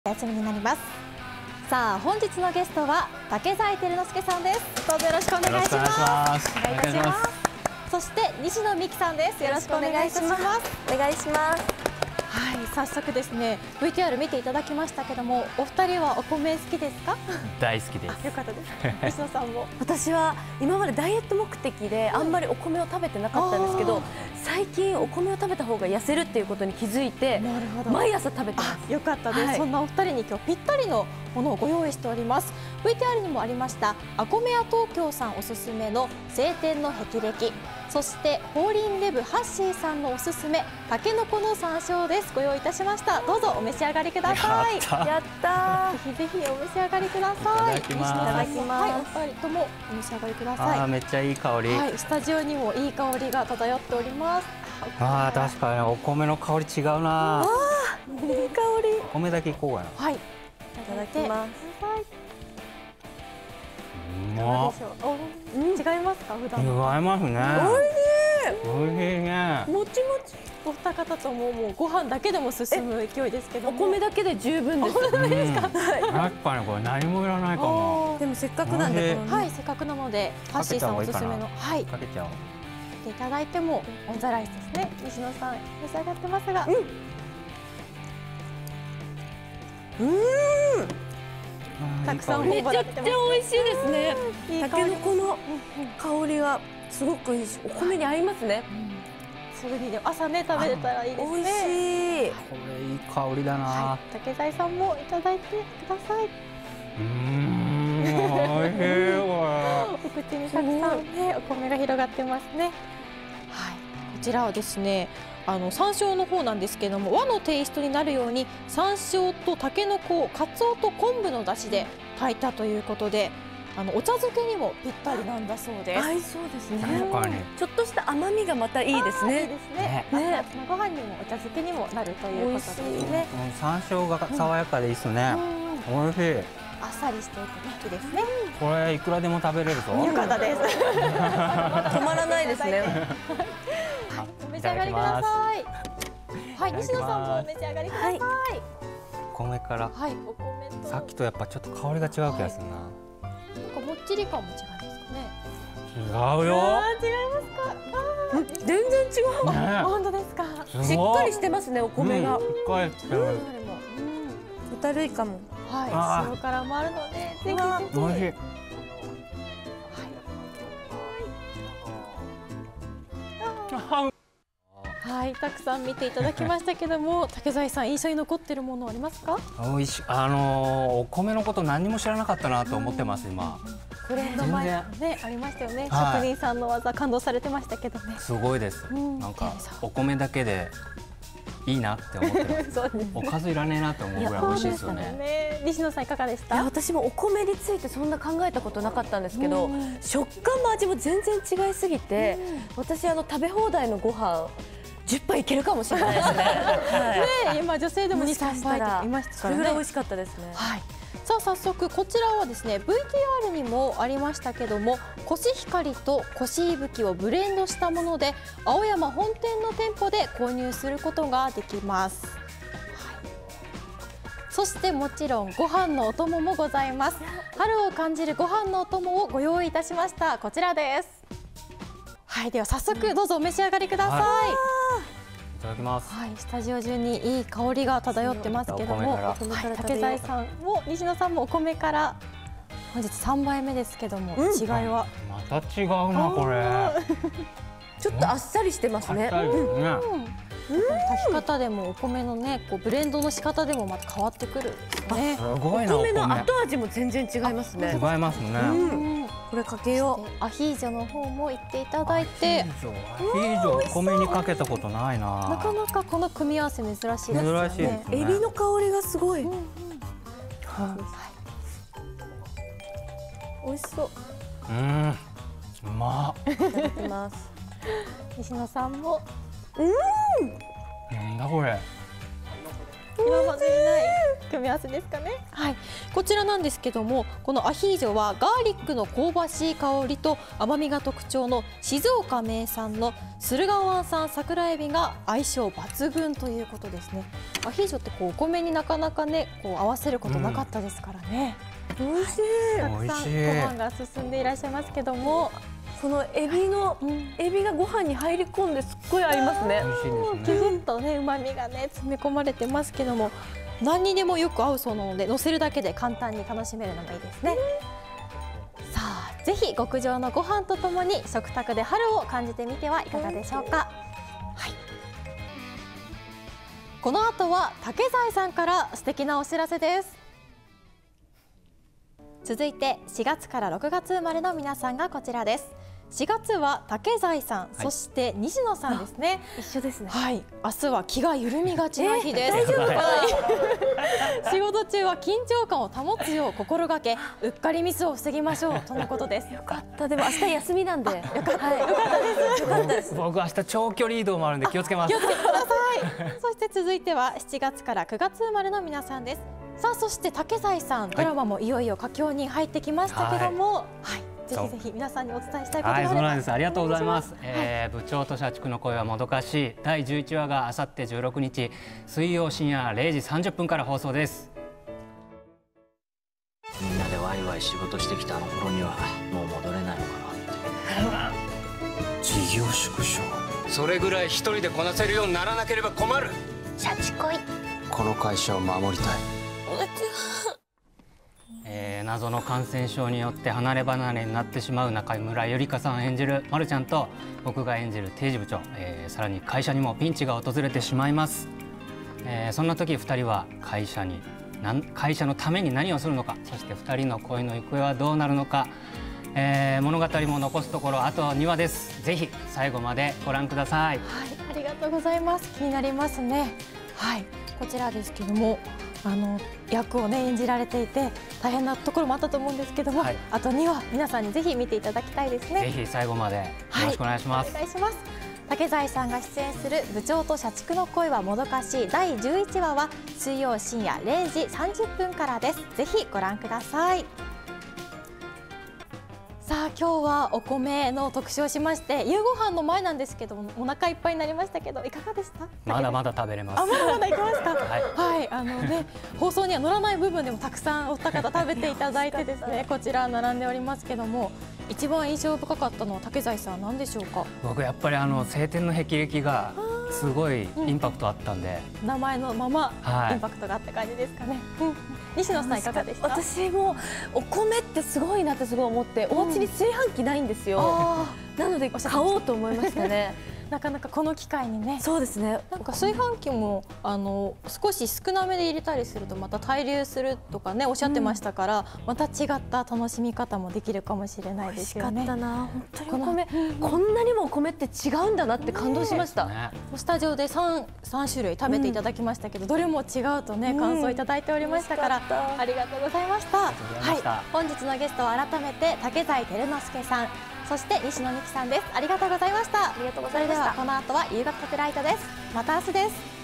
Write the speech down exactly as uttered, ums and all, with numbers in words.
休みになります。さあ本日のゲストは竹財輝之介さんです。どうぞよろしくお願いします。お願いいたします。そして西野美希さんです。よろしくお願いします。 お願いします。 はい、早速ですね ブイティーアール 見ていただきましたけども、お二人はお米好きですか？ 大好きです。 よかったです。西野さんも。 私は今までダイエット目的であんまりお米を食べてなかったんですけど、最近お米を食べた方が痩せるっていうことに気づいて、 なるほど、 毎朝食べてます。 よかったです、はい、そんなお二人に今日ぴったりのものをご用意しております。 ブイティーアール にもありましたアコメヤ東京さんおすすめの晴天の霹靂、そしてフォーリンレブハッシーさんのおすすめたけのこの山椒です。ご用意いたしました。どうぞお召し上がりください。 やったー。ぜひぜひお召し上がりください。 いただきます。いただきます。はい、お二人ともお召し上がりください。 あー、めっちゃいい香り。 はい、スタジオにもいい香りが漂っております。 ああ、確かにお米の香り違うな。 あー、いい香り。 お米だけいこうかな。 はい。いただきます。 うまっ。 違いますか普段？ 違いますね。 おいしい。 おいしいね。 もちもち。 お二方とももうご飯だけでも進む勢いですけど、 お米だけで十分です。 確かにこれ何もいらないかも。 でもせっかくなんで、 はい、せっかくなのでハッシーさんおすすめの、はい、 かけちゃおう。 いただいてもオンザライスですね。西野さん召し上がってますが、 うん、うん、たくさんめちゃくちゃ美味しいですね。たけのこの香りがすごくいいし、お米に合いますね。 すぐにで朝ね食べれたらいいですね。 美味しい。 これいい香りだな。 はい、竹財さんもいただいてください。 うーん、美味しいわ。 お口にたくさんねお米が広がってますね。はい、こちらはですね、あの山椒の方なんですけども、和のテイストになるように山椒とたけのこをかつおと昆布の出汁で炊いたということで、あのお茶漬けにもぴったりなんだそうです。 合いそうですね。 確かに。 ちょっとした甘みがまたいいですね。 いいですね。ね、ご飯にもお茶漬けにもなるということですね。 山椒が爽やかでいいですね。美味しい。 あっさりしていてね、いいですね。 これいくらでも食べれるぞ。 よかったです。 止まらないですね。 お召し上がりください。はい、西野さんもお召し上がりください。 お米から。 はい、お米と。 さっきとやっぱちょっと香りが違う気がするな。 もっちり感も違いますかね。 違うよ。 違いますか。 全然違う。 本当ですか。 しっかりしてますね、お米が。 しっかりしてる。 ホタルイカも。 はい、塩辛もあるので、ぜひぜひ。 美味しい。 はい、たくさん見ていただきましたけども、竹財さん印象に残っているものありますか？ 美味しい。あのお米のこと何にも知らなかったなと思ってます今。 ブレンド前ねありましたよね。職人さんの技感動されてましたけどね。 すごいです。なんかお米だけでいいなって思ってます。おかずいらねえなって思うぐらい美味しいですよね。 西野さんいかがでした？ 私もお米についてそんな考えたことなかったんですけど、食感も味も全然違いすぎて、私あの食べ放題のご飯じゅっぱいいけるかもしれないですね。 ね、今女性でもに、さんばいとかいましたからね。 それぐらい美味しかったですね。 はい。さあ早速こちらはですね ブイティーアール にもありましたけども、コシヒカリとコシイブキをブレンドしたもので、青山本店の店舗で購入することができます。はい、そしてもちろんご飯のお供もございます。春を感じるご飯のお供をご用意いたしました。こちらです。はい、では早速どうぞお召し上がりください。はい、 いただきます。 はい、スタジオ中にいい香りが漂ってますけども、はい、竹財さんも西野さんもお米から本日さんばいめですけども、うん、違いはまた違うなこれ。 ちょっとあっさりしてますね。 炊き方でもお米のねこうブレンドの仕方でもまた変わってくるんですね。 すごいな。 お米の後味も全然違いますね。 違いますね。 これかけよう。アヒージョの方もいっていただいて。 アヒージョお米にかけたことないな。 なかなかこの組み合わせ珍しいですよね。 珍しいですね。 エビの香りがすごい。美味しそう。 うん。うまっ。 いただきます。 西野さんも。 うん。 なんだこれ。 今までにない組み合わせですかね。はい、こちらなんですけども、このアヒージョはガーリックの香ばしい香りと甘みが特徴の静岡名産の駿河湾産桜エビが相性抜群ということですね。アヒージョってこうお米になかなかねこう合わせることなかったですからね。 美味しい。 たくさんご飯が進んでいらっしゃいますけども、 このエビの、うん、エビがご飯に入り込んですっごい合いますね。 美味しいですね。 ギュッとね旨味がね詰め込まれてますけども、何にでもよく合うそうなので乗せるだけで簡単に楽しめるのがいいですね。さあぜひ極上のご飯とともに食卓で春を感じてみてはいかがでしょうか。はい。この後は竹財さんから素敵なお知らせです。続いてしがつからろくがつ生まれの皆さんがこちらです。しがつは竹財さん、はい、そして西野さんですね。 一緒ですね。 はい、明日は気が緩みがちな日です。 大丈夫かな。 仕事中は緊張感を保つよう心がけ、うっかりミスを防ぎましょうとのことです。 よかった。でも明日休みなんで。よかった。はい、よかったです。よかったです。 僕明日長距離移動もあるんで気をつけます。 気をつけてください。そして続いてはしちがつからくがつ生まれの皆さんです。さあそして竹財さん、ドラマもいよいよ佳境に入ってきましたけども、はい。はいぜひぜひ皆さんにお伝えしたいことがあれば。 はい、そうなんです。ありがとうございます。えー、部長と社畜の声はもどかしいだいじゅういちわがあさってじゅうろくにち水曜深夜れいじさんじゅっぷんから放送です。 みんなでワイワイ仕事してきたあの頃にはもう戻れないのかなって。 事業縮小。 それぐらい一人でこなせるようにならなければ困る。 シャチ恋。 この会社を守りたい。 えー、謎の感染症によって離れ離れになってしまう中村ゆりかさん演じるまるちゃんと僕が演じる定時部長、えー、さらに会社にもピンチが訪れてしまいます。えー、そんな時ふたりは会社になん会社のために何をするのか、そしてふたりの恋の行方はどうなるのか、えー、物語も残すところあとにわです。ぜひ最後までご覧ください。 はい、ありがとうございます。気になりますね。はい、こちらですけども、あの役をね演じられていて大変なところもあったと思うんですけども、はい、あとにわ皆さんにぜひ見ていただきたいですね。 ぜひ最後までよろしくお願いします。 はい、お願いします。竹財さんが出演する部長と社畜の恋はもどかしいだいじゅういちわは水曜深夜れいじさんじゅっぷんからです。ぜひご覧ください。さあ今日はお米の特集をしまして、夕ご飯の前なんですけどもお腹いっぱいになりましたけどいかがでした？ まだまだ食べれます。 あ、まだまだいけますか？はい、 はい、 あのね放送には載らない部分でもたくさんお二方食べていただいてですねこちら並んでおりますけども、一番印象深かったのは竹財さん何でしょうか？ 僕やっぱりあの青天の霹靂がすごいインパクトあったんで、 うん、名前のままインパクトがあった感じですかね。はい、うん、西野さんいかがでした？ 私もお米ってすごいなってすごい思って、うん、お家に炊飯器ないんですよ。なので買おうと思いましたね。 なかなかこの機会にね。 そうですね。 なんか炊飯器もあの少し少なめで入れたりするとまた対流するとかねおっしゃってましたから、うん、また違った楽しみ方もできるかもしれないですよね。 美味しかったな。本当にお米、こんなにもお米って違うんだなって感動しました。 ね、スタジオで三三種類食べていただきましたけど、うん、どれも違うとね感想いただいておりましたから、うん、ありがとうございました。はい、本日のゲストは改めて竹財輝之助さん、そして西野美紀さんです。ありがとうございました。 ありがとうございました。 それではこの後は夕方ライトです。また明日です。